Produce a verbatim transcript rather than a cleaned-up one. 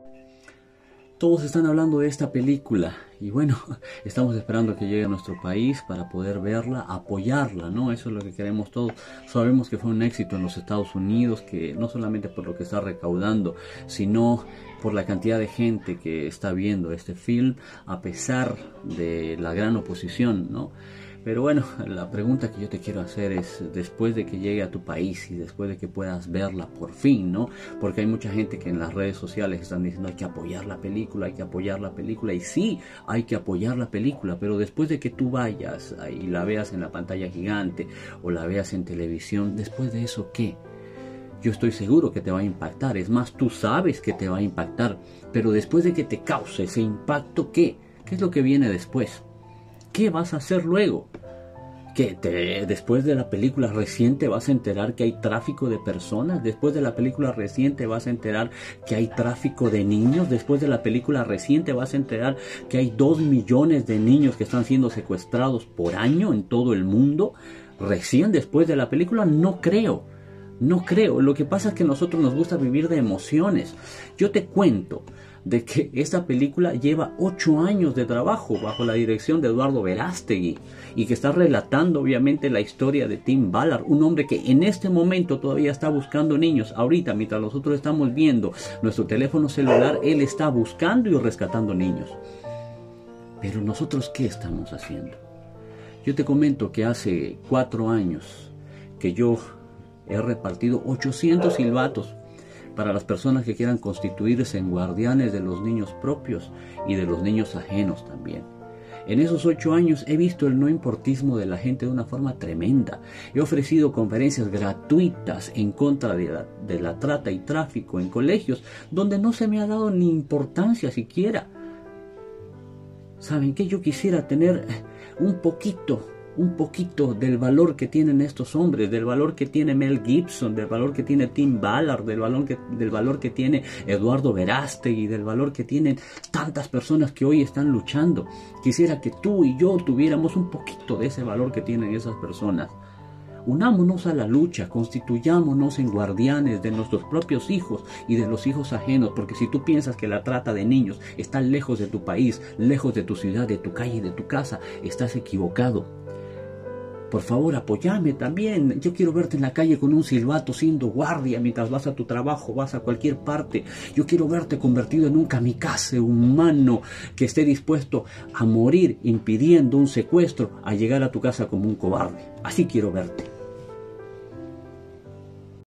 Todos están hablando de esta película y bueno, estamos esperando que llegue a nuestro país para poder verla, apoyarla, ¿no? Eso es lo que queremos todos. Sabemos que fue un éxito en los Estados Unidos, que no solamente por lo que está recaudando, sino por la cantidad de gente que está viendo este film, a pesar de la gran oposición, ¿no? Pero bueno, la pregunta que yo te quiero hacer es, después de que llegue a tu país y después de que puedas verla por fin, ¿no? Porque hay mucha gente que en las redes sociales están diciendo hay que apoyar la película, hay que apoyar la película. Y sí, hay que apoyar la película, pero después de que tú vayas y la veas en la pantalla gigante o la veas en televisión, después de eso, ¿qué? Yo estoy seguro que te va a impactar. Es más, tú sabes que te va a impactar. Pero después de que te cause ese impacto, ¿qué? ¿Qué es lo que viene después? ¿Qué vas a hacer luego? ¿Que te, después de la película reciente vas a enterar que hay tráfico de personas? ¿Después de la película reciente vas a enterar que hay tráfico de niños? ¿Después de la película reciente vas a enterar que hay dos millones de niños que están siendo secuestrados por año en todo el mundo? ¿Recién después de la película? No creo. No creo. Lo que pasa es que a nosotros nos gusta vivir de emociones. Yo te cuento de que esta película lleva ocho años de trabajo bajo la dirección de Eduardo Verástegui y que está relatando obviamente la historia de Tim Ballard, un hombre que en este momento todavía está buscando niños. Ahorita, mientras nosotros estamos viendo nuestro teléfono celular, él está buscando y rescatando niños. Pero nosotros, ¿qué estamos haciendo? Yo te comento que hace cuatro años que yo he repartido ochocientos silbatos para las personas que quieran constituirse en guardianes de los niños propios y de los niños ajenos también. En esos ocho años he visto el no importismo de la gente de una forma tremenda. He ofrecido conferencias gratuitas en contra de la, de la trata y tráfico en colegios donde no se me ha dado ni importancia siquiera. ¿Saben qué? Yo quisiera tener un poquito un poquito del valor que tienen estos hombres, del valor que tiene Mel Gibson, del valor que tiene Tim Ballard, del valor que, del valor que tiene Eduardo Verástegui, del valor que tienen tantas personas que hoy están luchando. Quisiera que tú y yo tuviéramos un poquito de ese valor que tienen esas personas. Unámonos a la lucha, constituyámonos en guardianes de nuestros propios hijos y de los hijos ajenos, porque si tú piensas que la trata de niños está lejos de tu país, lejos de tu ciudad, de tu calle y de tu casa, estás equivocado. Por favor, apóyame también. Yo quiero verte en la calle con un silbato siendo guardia mientras vas a tu trabajo, vas a cualquier parte. Yo quiero verte convertido en un kamikaze humano que esté dispuesto a morir impidiendo un secuestro, a llegar a tu casa como un cobarde. Así quiero verte.